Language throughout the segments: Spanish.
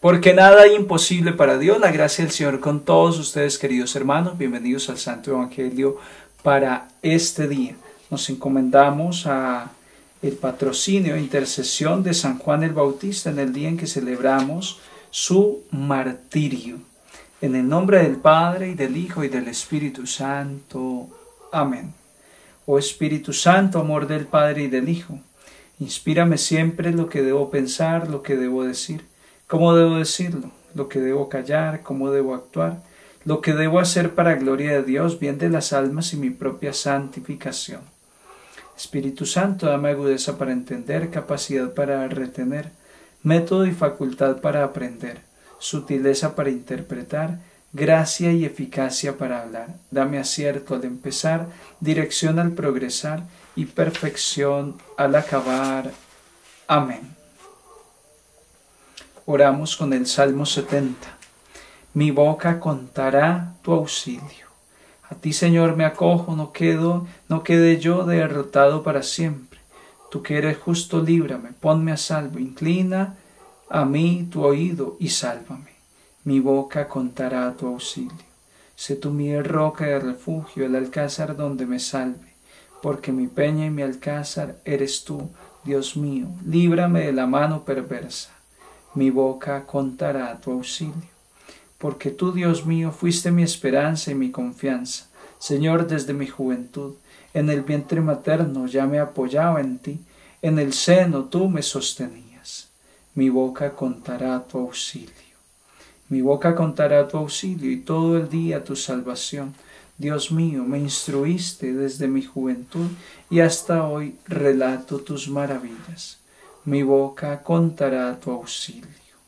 Porque nada hay imposible para Dios. La gracia del Señor con todos ustedes, queridos hermanos. Bienvenidos al Santo Evangelio para este día. Nos encomendamos a el patrocinio e intercesión de San Juan el Bautista en el día en que celebramos su martirio. En el nombre del Padre, y del Hijo, y del Espíritu Santo. Amén. Oh Espíritu Santo, amor del Padre y del Hijo, inspírame siempre lo que debo pensar, lo que debo decir, cómo debo decirlo, lo que debo callar, cómo debo actuar, lo que debo hacer para gloria de Dios, bien de las almas y mi propia santificación. Espíritu Santo, dame agudeza para entender, capacidad para retener, método y facultad para aprender, sutileza para interpretar, gracia y eficacia para hablar. Dame acierto al empezar, dirección al progresar y perfección al acabar. Amén. Oramos con el Salmo 70. Mi boca contará tu auxilio. A ti, Señor, me acojo, no quede yo derrotado para siempre. Tú que eres justo, líbrame, ponme a salvo, inclina a mí tu oído y sálvame. Mi boca contará tu auxilio. Sé tú mi roca de refugio, el alcázar donde me salve, porque mi peña y mi alcázar eres tú, Dios mío, líbrame de la mano perversa. Mi boca contará tu auxilio. Porque tú, Dios mío, fuiste mi esperanza y mi confianza. Señor, desde mi juventud, en el vientre materno ya me apoyaba en ti, en el seno tú me sostenías. Mi boca contará tu auxilio. Mi boca contará tu auxilio y todo el día tu salvación. Dios mío, me instruiste desde mi juventud y hasta hoy relato tus maravillas. Mi boca contará tu auxilio.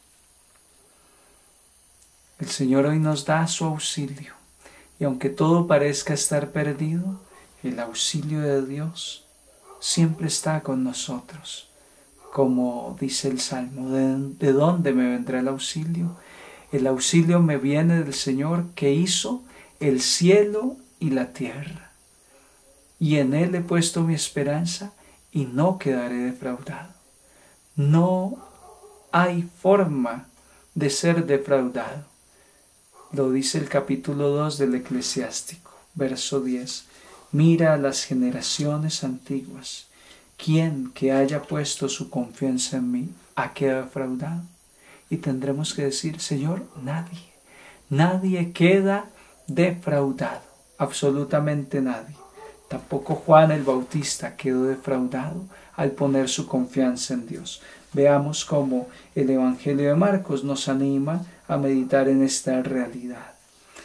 El Señor hoy nos da su auxilio, y aunque todo parezca estar perdido, el auxilio de Dios siempre está con nosotros. Como dice el Salmo, ¿de dónde me vendrá el auxilio? El auxilio me viene del Señor que hizo el cielo y la tierra. Y en Él he puesto mi esperanza y no quedaré defraudado. No hay forma de ser defraudado. Lo dice el capítulo 2 del Eclesiástico, verso 10. Mira a las generaciones antiguas. ¿Quién que haya puesto su confianza en mí ha quedado defraudado? Y tendremos que decir, Señor, nadie queda defraudado, absolutamente nadie. Tampoco Juan el Bautista quedó defraudado al poner su confianza en Dios. Veamos cómo el Evangelio de Marcos nos anima a meditar en esta realidad.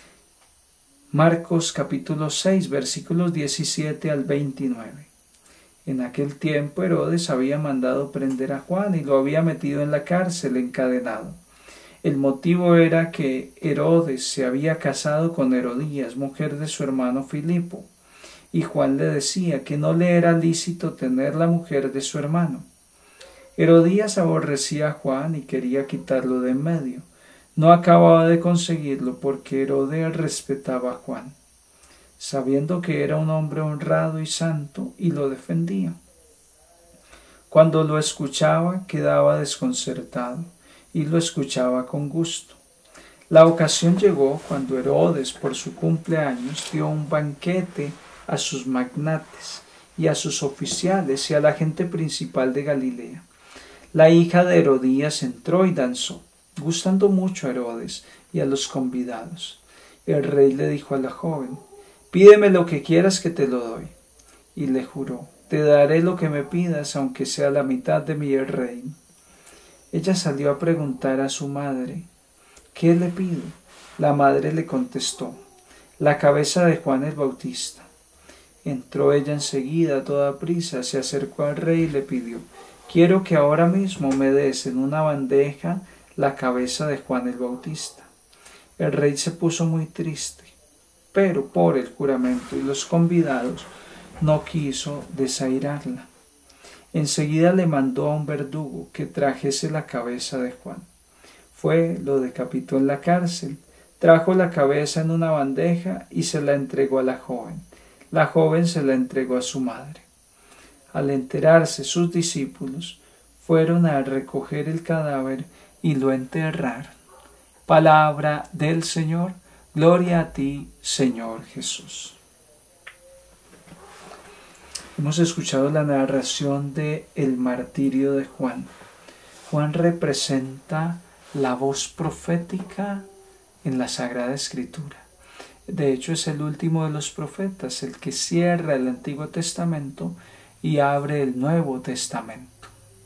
Marcos capítulo 6, versículos 17 al 29. En aquel tiempo Herodes había mandado prender a Juan y lo había metido en la cárcel encadenado. El motivo era que Herodes se había casado con Herodías, mujer de su hermano Filipo, y Juan le decía que no le era lícito tener la mujer de su hermano. Herodías aborrecía a Juan y quería quitarlo de en medio. No acababa de conseguirlo porque Herodes respetaba a Juan, sabiendo que era un hombre honrado y santo, y lo defendía. Cuando lo escuchaba quedaba desconcertado, y lo escuchaba con gusto. La ocasión llegó cuando Herodes, por su cumpleaños, dio un banquete a sus magnates y a sus oficiales y a la gente principal de Galilea. La hija de Herodías entró y danzó, gustando mucho a Herodes y a los convidados. El rey le dijo a la joven, pídeme lo que quieras que te lo doy. Y le juró, te daré lo que me pidas, aunque sea la mitad de mi reino. Ella salió a preguntar a su madre, ¿qué le pido? La madre le contestó, la cabeza de Juan el Bautista. Entró ella enseguida a toda prisa, se acercó al rey y le pidió, quiero que ahora mismo me des en una bandeja la cabeza de Juan el Bautista. El rey se puso muy triste, pero por el juramento y los convidados no quiso desairarla. Enseguida le mandó a un verdugo que trajese la cabeza de Juan. Fue, lo decapitó en la cárcel, trajo la cabeza en una bandeja y se la entregó a la joven. La joven se la entregó a su madre. Al enterarse sus discípulos, fueron a recoger el cadáver y lo enterraron. Palabra del Señor. Gloria a ti, Señor Jesús. Hemos escuchado la narración de el martirio de Juan. Juan representa la voz profética en la Sagrada Escritura. De hecho, es el último de los profetas, el que cierra el Antiguo Testamento y abre el Nuevo Testamento.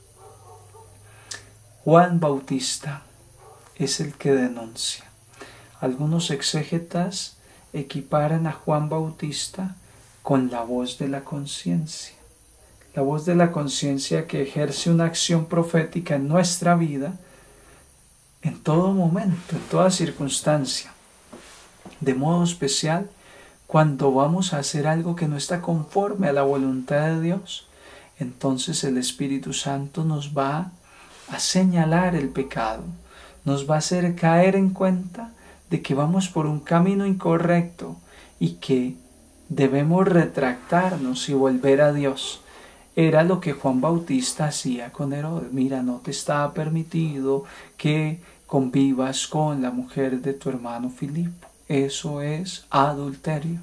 Juan Bautista es el que denuncia. Algunos exégetas equiparan a Juan Bautista con la voz de la conciencia. La voz de la conciencia que ejerce una acción profética en nuestra vida en todo momento, en toda circunstancia. De modo especial, cuando vamos a hacer algo que no está conforme a la voluntad de Dios, entonces el Espíritu Santo nos va a señalar el pecado, nos va a hacer caer en cuenta de que vamos por un camino incorrecto y que debemos retractarnos y volver a Dios. Era lo que Juan Bautista hacía con Herodes. Mira, no te está permitido que convivas con la mujer de tu hermano Filipo. Eso es adulterio.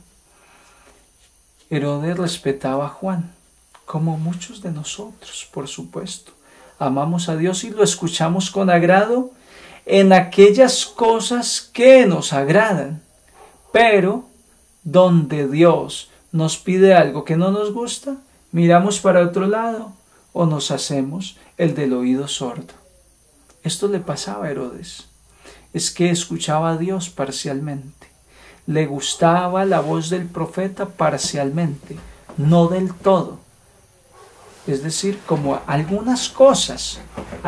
Herodes respetaba a Juan, como muchos de nosotros, por supuesto. Amamos a Dios y lo escuchamos con agrado en aquellas cosas que nos agradan. Pero donde Dios nos pide algo que no nos gusta, miramos para otro lado o nos hacemos el del oído sordo. Esto le pasaba a Herodes. Es que escuchaba a Dios parcialmente. Le gustaba la voz del profeta parcialmente, no del todo. Es decir, como algunas cosas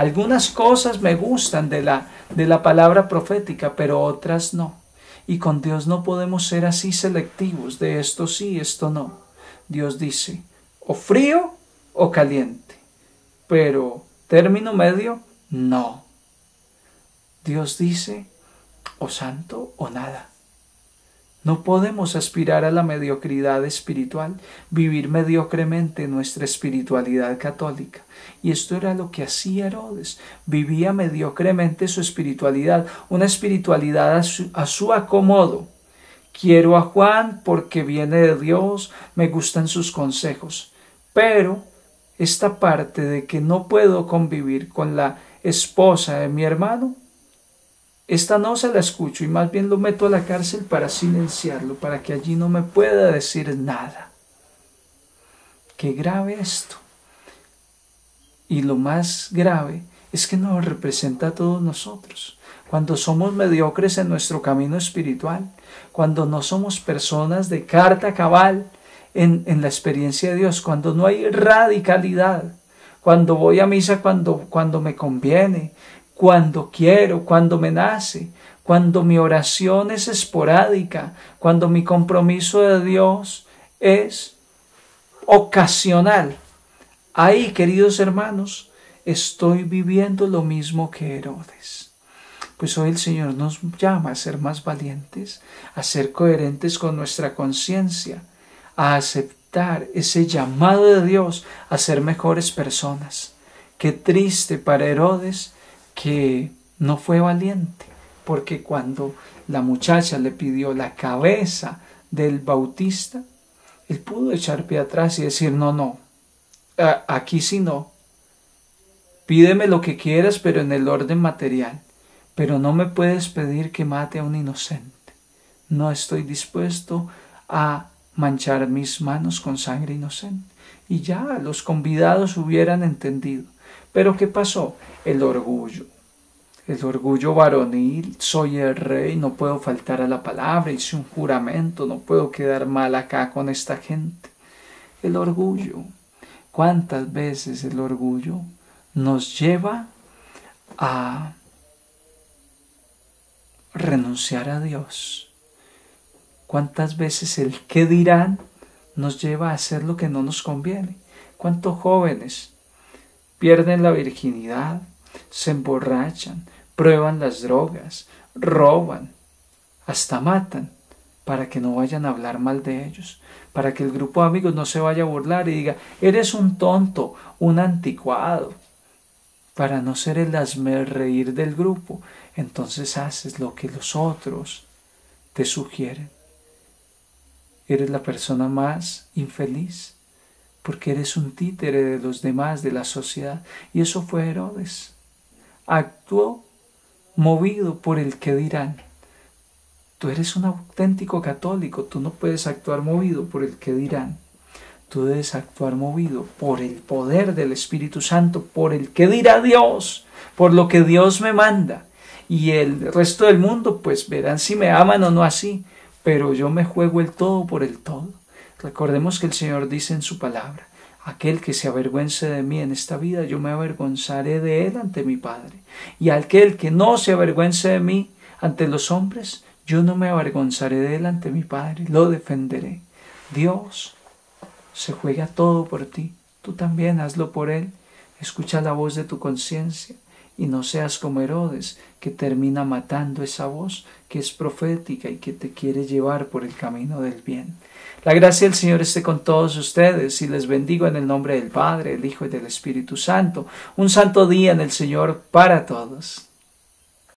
me gustan de la palabra profética, pero otras no. Y con Dios no podemos ser así selectivos, de esto sí, esto no. Dios dice, o frío o caliente, pero término medio, no. Dios dice, o santo o nada. No podemos aspirar a la mediocridad espiritual, vivir mediocremente nuestra espiritualidad católica. Y esto era lo que hacía Herodes. Vivía mediocremente su espiritualidad, una espiritualidad a su acomodo. Quiero a Juan porque viene de Dios, me gustan sus consejos. Pero esta parte de que no puedo convivir con la esposa de mi hermano, esta no se la escucho y más bien lo meto a la cárcel para silenciarlo, para que allí no me pueda decir nada. Qué grave esto. Y lo más grave es que nos representa a todos nosotros. Cuando somos mediocres en nuestro camino espiritual, cuando no somos personas de carta cabal en la experiencia de Dios, cuando no hay radicalidad, cuando voy a misa cuando me conviene, cuando quiero, cuando me nace, cuando mi oración es esporádica, cuando mi compromiso de Dios es ocasional. Ahí, queridos hermanos, estoy viviendo lo mismo que Herodes. Pues hoy el Señor nos llama a ser más valientes, a ser coherentes con nuestra conciencia, a aceptar ese llamado de Dios a ser mejores personas. Qué triste para Herodes que no fue valiente, porque cuando la muchacha le pidió la cabeza del Bautista, él pudo echar pie atrás y decir, no, aquí sí no, pídeme lo que quieras, pero en el orden material, pero no me puedes pedir que mate a un inocente, no estoy dispuesto a manchar mis manos con sangre inocente. Y ya los convidados hubieran entendido. Pero ¿qué pasó? El orgullo varonil, soy el rey, no puedo faltar a la palabra, hice un juramento, no puedo quedar mal acá con esta gente. El orgullo, ¿cuántas veces el orgullo nos lleva a renunciar a Dios? ¿Cuántas veces el qué dirán nos lleva a hacer lo que no nos conviene? ¿Cuántos jóvenes pierden la virginidad, se emborrachan, prueban las drogas, roban, hasta matan, para que no vayan a hablar mal de ellos, para que el grupo de amigos no se vaya a burlar y diga, eres un tonto, un anticuado? para no ser el hazmerreír del grupo, entonces haces lo que los otros te sugieren. Eres la persona más infeliz, porque eres un títere de los demás, de la sociedad. Y eso fue Herodes. Actuó movido por el que dirán. Tú eres un auténtico católico, tú no puedes actuar movido por el que dirán. Tú debes actuar movido por el poder del Espíritu Santo, por el que dirá Dios, por lo que Dios me manda. Y el resto del mundo pues verán si me aman o no así, pero yo me juego el todo por el todo. Recordemos que el Señor dice en su palabra: aquel que se avergüence de mí en esta vida, yo me avergonzaré de él ante mi Padre. Y aquel que no se avergüence de mí ante los hombres, yo no me avergonzaré de él ante mi Padre, lo defenderé. Dios se juega todo por ti, tú también hazlo por él. Escucha la voz de tu conciencia y no seas como Herodes, que termina matando esa voz que es profética y que te quiere llevar por el camino del bien. La gracia del Señor esté con todos ustedes y les bendigo en el nombre del Padre, del Hijo y del Espíritu Santo. Un santo día en el Señor para todos.